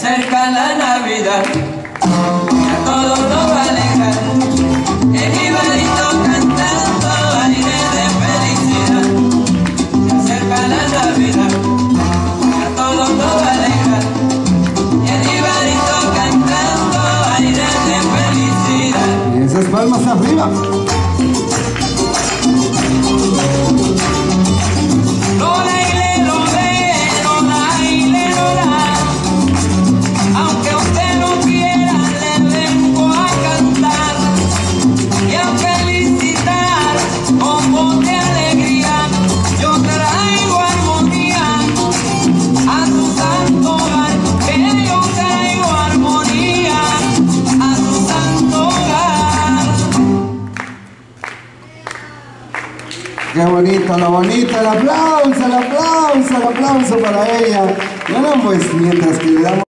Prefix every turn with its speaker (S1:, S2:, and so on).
S1: acerca la Navidad y a todos nos va a alegrar. El jibarito cantando aire de felicidad. Se acerca la Navidad y a todos nos va a alegrar. El jibarito cantando aire de felicidad.
S2: Y esas palmas arriba. Qué bonito, lo bonito, el aplauso para ella. Bueno, pues mientras que le damos